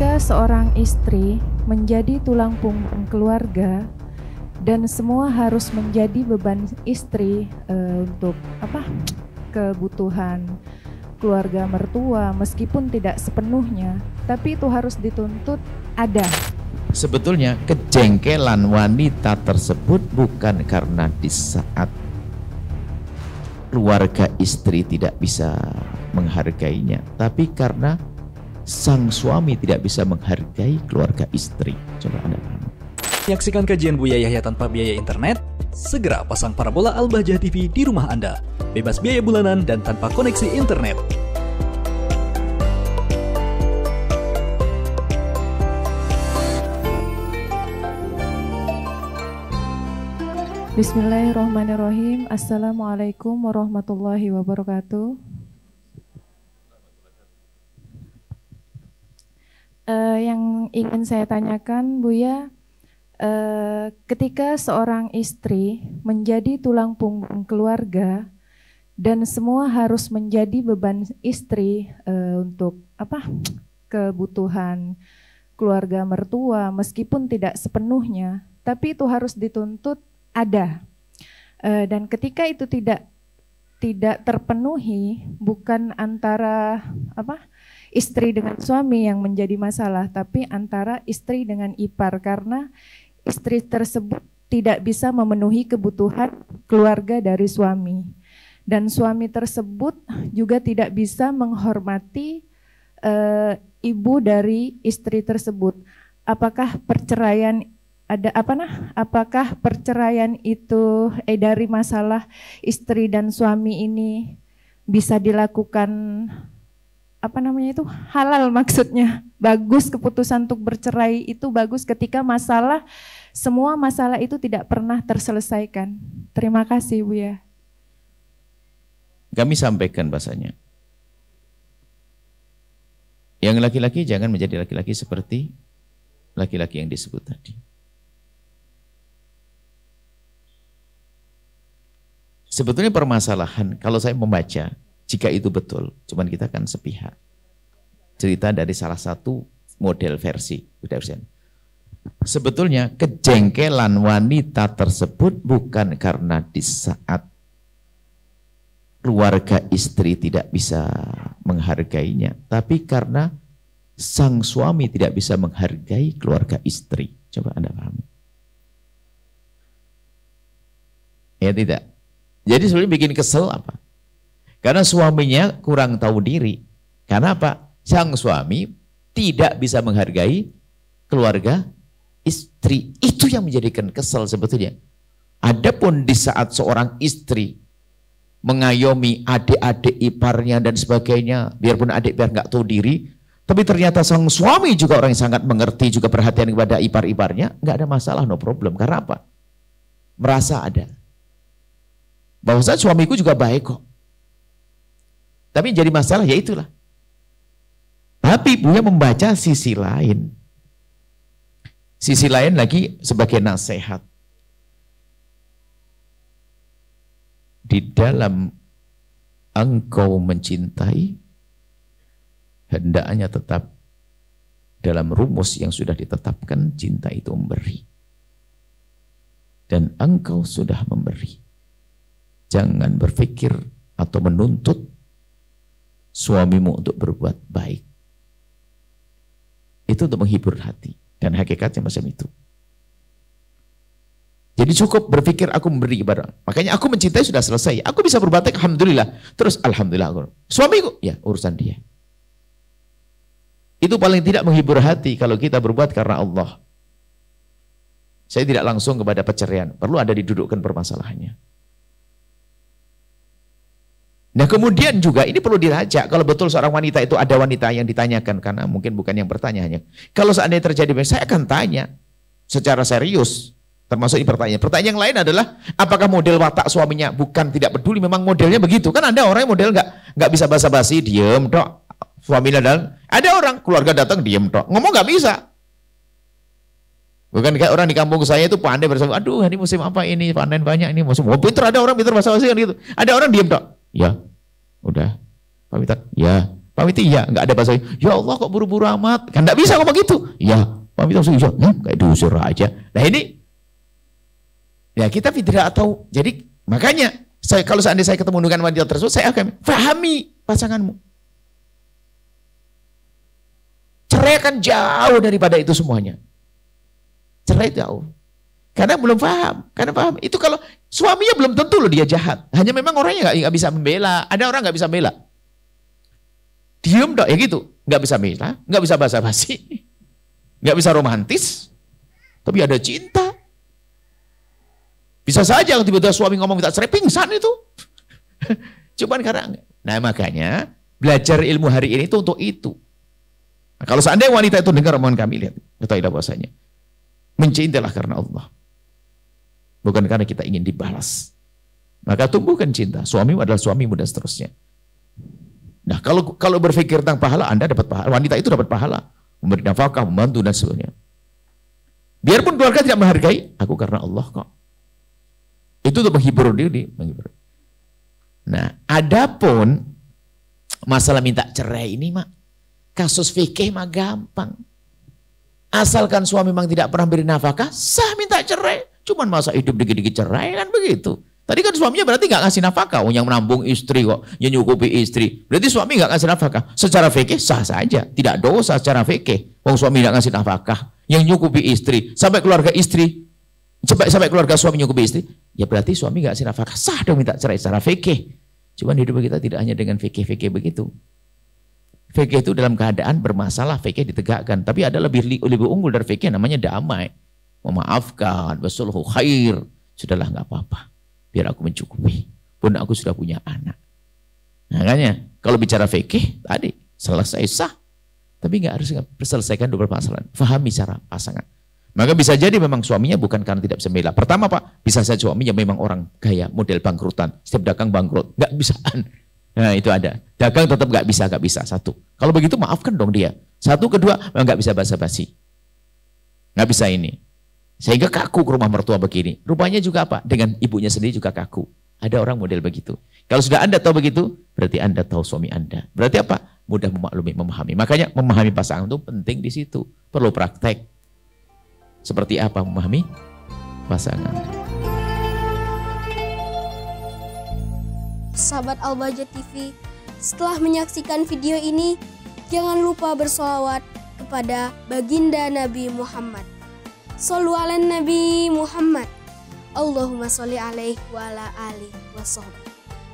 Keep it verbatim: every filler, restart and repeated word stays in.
Ketika seorang istri menjadi tulang punggung keluarga dan semua harus menjadi beban istri uh, untuk apa kebutuhan keluarga mertua, meskipun tidak sepenuhnya, tapi itu harus dituntut ada. Sebetulnya kejengkelan wanita tersebut bukan karena di saat keluarga istri tidak bisa menghargainya, tapi karena sang suami tidak bisa menghargai keluarga istri. Coba Anda paham. Menyaksikan kajian Buya Yahya tanpa biaya internet? Segera pasang parabola Al-Bahjah T V di rumah Anda. Bebas biaya bulanan dan tanpa koneksi internet. Bismillahirrahmanirrahim. Assalamualaikum warahmatullahi wabarakatuh. Uh, yang ingin saya tanyakan, Buya, uh, ketika seorang istri menjadi tulang punggung keluarga dan semua harus menjadi beban istri uh, untuk apa kebutuhan keluarga mertua, meskipun tidak sepenuhnya, tapi itu harus dituntut ada. Uh, dan ketika itu tidak tidak terpenuhi, bukan antara apa istri dengan suami yang menjadi masalah, tapi antara istri dengan ipar, karena istri tersebut tidak bisa memenuhi kebutuhan keluarga dari suami, dan suami tersebut juga tidak bisa menghormati uh, ibu dari istri tersebut. Apakah perceraian ada apa nah? Apakah perceraian itu eh dari masalah istri dan suami ini bisa dilakukan apa namanya itu halal, maksudnya bagus, keputusan untuk bercerai itu bagus ketika masalah semua masalah itu tidak pernah terselesaikan. Terima kasih, Buya. Kami sampaikan bahasanya, yang laki-laki jangan menjadi laki-laki seperti laki-laki yang disebut tadi. Sebetulnya permasalahan, kalau saya membaca, jika itu betul, cuman kita kan sepihak. Cerita dari salah satu model versi. Sebetulnya kejengkelan wanita tersebut bukan karena di saat keluarga istri tidak bisa menghargainya, tapi karena sang suami tidak bisa menghargai keluarga istri. Coba Anda pahami. Ya tidak? Jadi sebenarnya bikin kesel apa? Karena suaminya kurang tahu diri. Karena apa? Sang suami tidak bisa menghargai keluarga istri. Itu yang menjadikan kesel sebetulnya. Adapun di saat seorang istri mengayomi adik-adik iparnya dan sebagainya, biarpun adik biar nggak tahu diri, tapi ternyata sang suami juga orang yang sangat mengerti, juga perhatian kepada ipar-iparnya, nggak ada masalah, no problem. Karena apa? Merasa ada. Bahwasanya suamiku juga baik kok. Tapi yang jadi masalah ya itulah. Tapi Buya membaca sisi lain. Sisi lain lagi sebagai nasihat. Di dalam engkau mencintai, hendaknya tetap dalam rumus yang sudah ditetapkan, cinta itu memberi. Dan engkau sudah memberi. Jangan berpikir atau menuntut suamimu untuk berbuat baik. Itu untuk menghibur hati. Dan hakikatnya macam itu. Jadi cukup berpikir aku memberi kepada. Makanya aku mencintai sudah selesai. Aku bisa berbuat baik, alhamdulillah. Terus alhamdulillah. Aku. Suamiku, ya urusan dia. Itu paling tidak menghibur hati kalau kita berbuat karena Allah. Saya tidak langsung kepada perceraian. Perlu ada didudukkan permasalahannya. Nah kemudian juga ini perlu dirajak, kalau betul seorang wanita itu ada wanita yang ditanyakan, karena mungkin bukan yang bertanya hanya. Kalau seandainya terjadi, saya akan tanya secara serius, termasuk ini pertanyaan. Pertanyaan yang lain adalah, apakah model watak suaminya bukan tidak peduli, memang modelnya begitu? Kan ada orang yang model nggak nggak bisa basa-basi, diem dok, suaminya datang. Ada orang keluarga datang diem dok, ngomong nggak bisa. Bukan kayak orang di kampung saya itu pandai bersama, aduh ini musim apa ini, panen banyak ini musim. Oh, pintar, ada orang pintar basa-basi kan gitu. Ada orang diem dok. Ya, udah. Pamitan. Ya, Pamit iya, nggak ada bahasa, ya Allah kok buru-buru amat. Kan nggak bisa ngomong gitu. Ya, pamit langsung iya, hmm, kayak diusir aja. Nah ini, ya kita tidak tahu. Jadi makanya, saya kalau seandainya saya ketemu dengan wanita tersebut, saya akan pahami pasanganmu. Cerai kan jauh daripada itu semuanya. Cerai jauh. Karena belum paham. Karena paham. Itu kalau suaminya belum tentu loh dia jahat. Hanya memang orangnya nggak bisa membela. Ada orang nggak bisa membela. Diem dok ya gitu. Nggak bisa membela. Nggak bisa basa-basi. Nggak bisa romantis. Tapi ada cinta. Bisa saja tiba-tiba suami ngomong minta cerai, pingsan itu. Cuman karena. Nah makanya belajar ilmu hari ini itu untuk itu. Nah, kalau seandainya wanita itu dengar omongan kami, lihat. Ketahuilah bahwasanya. Mencintailah karena Allah. Bukan karena kita ingin dibalas. Maka tumbuhkan cinta. Suamimu adalah suamimu dan seterusnya. Nah kalau kalau berpikir tentang pahala, Anda dapat pahala. Wanita itu dapat pahala. Memberi nafkah, membantu dan sebagainya. Biarpun keluarga tidak menghargai, aku karena Allah kok. Itu untuk menghibur diri. Menghibur. Nah adapun masalah minta cerai ini mak, kasus fikih mah gampang. Asalkan suami memang tidak pernah beri nafkah, sah minta cerai. Cuman masa hidup dikit-dikit cerai kan begitu. Tadi kan suaminya berarti nggak ngasih nafkah. Oh, yang menambung istri kok, yang nyukupi istri. Berarti suami nggak ngasih nafkah. Secara fikih sah saja, tidak dosa secara fikih. Wong suami nggak ngasih nafkah, yang nyukupi istri sampai keluarga istri, sampai sampai keluarga suami nyukupi istri, ya berarti suami nggak ngasih nafkah, sah dong minta cerai secara fikih. Cuman hidup kita tidak hanya dengan fikih-fikih begitu. Fikih itu dalam keadaan bermasalah, fikih ditegakkan. Tapi ada lebih lebih unggul dari fikih, namanya damai. Memaafkan, wasulhu khair. Sudahlah nggak apa-apa. Biar aku mencukupi. Pun aku sudah punya anak. Nah, makanya kalau bicara fikih tadi selesai sah. Tapi nggak harus selesaikan dua permasalahan. Fahami cara pasangan. Maka bisa jadi memang suaminya bukan karena tidak bisa membela. Pertama Pak, bisa saja suaminya memang orang kaya, model bangkrutan. Setiap dagang bangkrut. Nggak bisaan. Nah itu ada. Dagang tetap nggak bisa, nggak bisa. Satu. Kalau begitu maafkan dong dia. Satu, kedua, memang nggak bisa basa-basi. Nggak bisa ini. Sehingga kaku ke rumah mertua begini. Rupanya juga apa? Dengan ibunya sendiri juga kaku. Ada orang model begitu. Kalau sudah Anda tahu begitu, berarti Anda tahu suami Anda. Berarti apa? Mudah memaklumi, memahami. Makanya memahami pasangan itu penting di situ. Perlu praktek. Seperti apa memahami pasangan. Sahabat Al-Bahjah T V, setelah menyaksikan video ini, jangan lupa bersolawat kepada baginda Nabi Muhammad. Shollu ala Nabi Muhammad. Allahumma sholli alaihi wa ala alihi wa sahbihi.